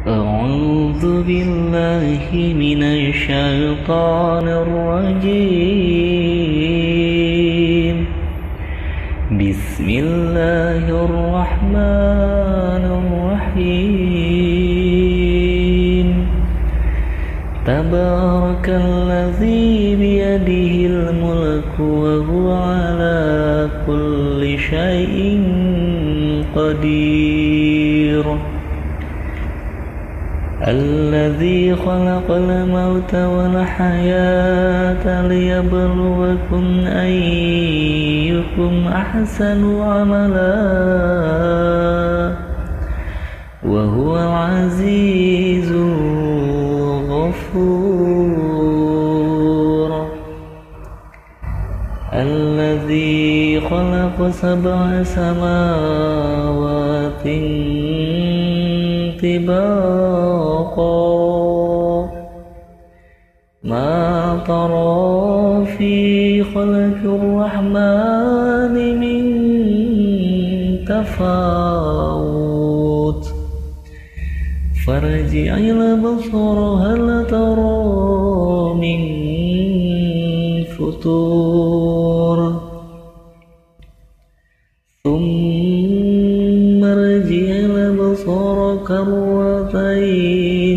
أعوذ بالله من الشيطان الرجيم. بسم الله الرحمن الرحيم. تبارك الذي بيده الملك وهو على كل شيء قدير. الذي خلق الموت والحياة ليبلوكم أيكم أحسن عملا وهو العزيز الغفور. الذي خلق 7 سماوات طباقا ما ترى في خلق الرحمن من تفاوت فارجع البصر هل ترى من فتور ثم ارجع البصر كرتين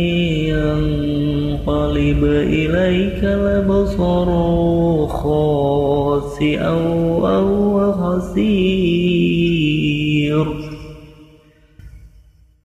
ينقلب إليك البصر خاسئا وهو حسير